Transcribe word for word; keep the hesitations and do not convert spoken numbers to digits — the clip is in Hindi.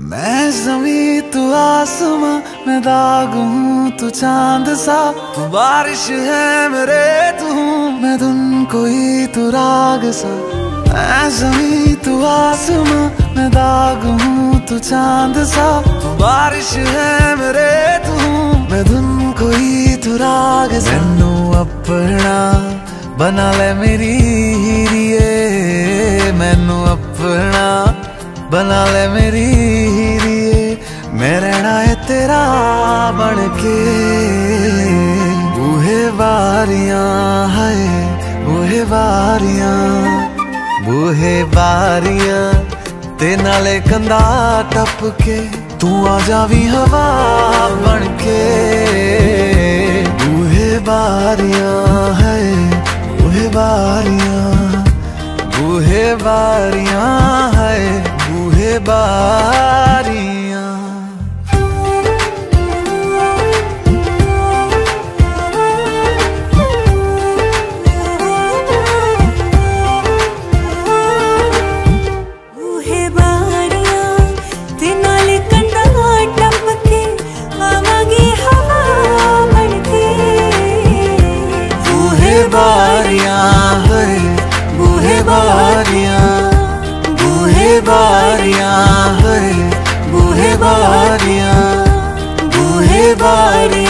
मैं जमी तू आसमां, मैं दाग हूँ तू चांद सा। तू बारिश है मेरे तू हूँ मैं धुन कोई तू राग सा। मैं जमी तू आसमां, मैं दाग हूँ तू चांद सा। तू बारिश है मेरे तू हूँ मैं धुन कोई तू राग सा। मैनू अपना बना ले मेरी हीरिए, मैनू अपना बना ले मेरी हीरिए। मैं रहना है तेरा बन के। बूहे बारियां है बूहे बारियां, बूहे बारियां ते नाले कंधा टप के। तू आ जावी हवा बन के। बूहे बारियां है बूहे बारियां, बूहे बारियां है बूहे बारियां। बूहे बारियां ते नाले कंधा टप के आवागी हवा बन के। बूहे बारियां है बूहे बारियां, बूहे बारियां है बूहे बारियां, बूहे बारियां।